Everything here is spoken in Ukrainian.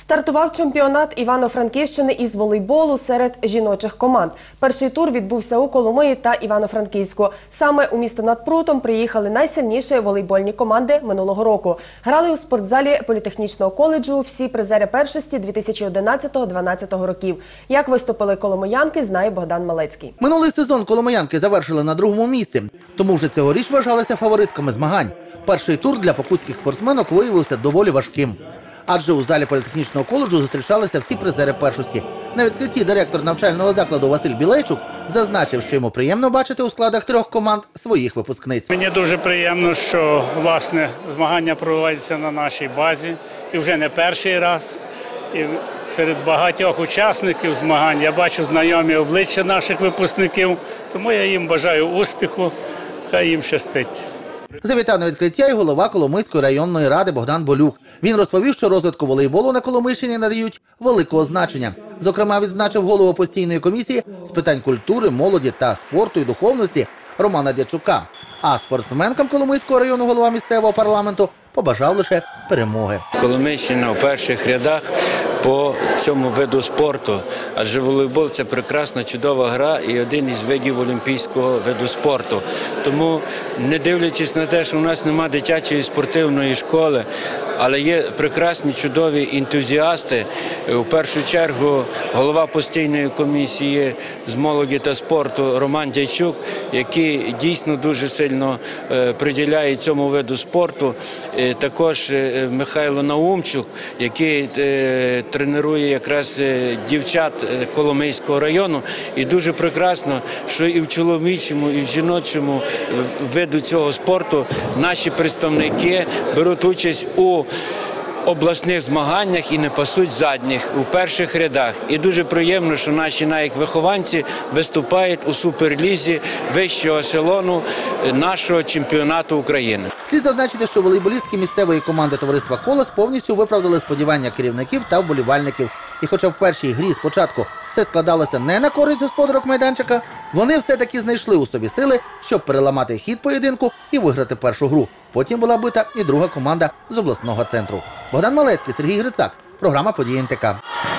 Стартував чемпіонат Івано-Франківщини із волейболу серед жіночих команд. Перший тур відбувся у Коломиї та Івано-Франківську. Саме у місто над Прутом приїхали найсильніші волейбольні команди минулого року. Грали у спортзалі Політехнічного коледжу всі призери першості 2011-2012 років. Як виступили коломиянки, знає Богдан Малецький. Минулий сезон коломиянки завершили на другому місці, тому вже цьогоріч вважалися фаворитками змагань. Перший тур для покутських спортсменок виявився доволі важким. Адже у залі Політехнічного коледжу зустрічалися всі призери першості. На відкритті директор навчального закладу Василь Білейчук зазначив, що йому приємно бачити у складах трьох команд своїх випускниць. Мені дуже приємно, що, власне, змагання проводяться на нашій базі. І вже не перший раз. І серед багатьох учасників змагань я бачу знайомі обличчя наших випускників. Тому я їм бажаю успіху, хай їм щастить. Завітав на відкриття і голова Коломийської районної ради Богдан Болюк. Він розповів, що розвитку волейболу на Коломийщині надають великого значення. Зокрема, відзначив голову постійної комісії з питань культури, молоді та спорту і духовності Романа Дячука. А спортсменкам Коломийського району голова місцевого парламенту побажав лише перемоги. Коломийщина у перших рядах по цьому виду спорту, адже волейбол – це прекрасна, чудова гра і один із видів олімпійського виду спорту. Тому, не дивлячись на те, що у нас немає дитячої спортивної школи, але є прекрасні, чудові ентузіасти. У першу чергу голова постійної комісії з молоді та спорту Роман Дячук, який дійсно дуже сильно приділяє цьому виду спорту. Також Михайло Наумчук, який тренує якраз дівчат Коломийського району. І дуже прекрасно, що і в чоловічому, і в жіночому виду цього спорту наші представники беруть участь у обласних змаганнях і не пасуть задніх у перших рядах. І дуже приємно, що наші вихованці виступають у суперлізі вищого ешелону нашого чемпіонату України. Слід зазначити, що волейболістки місцевої команди товариства «Колос» повністю виправдали сподівання керівників та вболівальників. І хоча в першій грі спочатку все складалося не на користь господарок майданчика, вони все-таки знайшли у собі сили, щоб переламати хід поєдинку і виграти першу гру. Потім була бита і друга команда з обласного центру. Богдан Малецький, Сергій Грицак. Програма «Події НТК».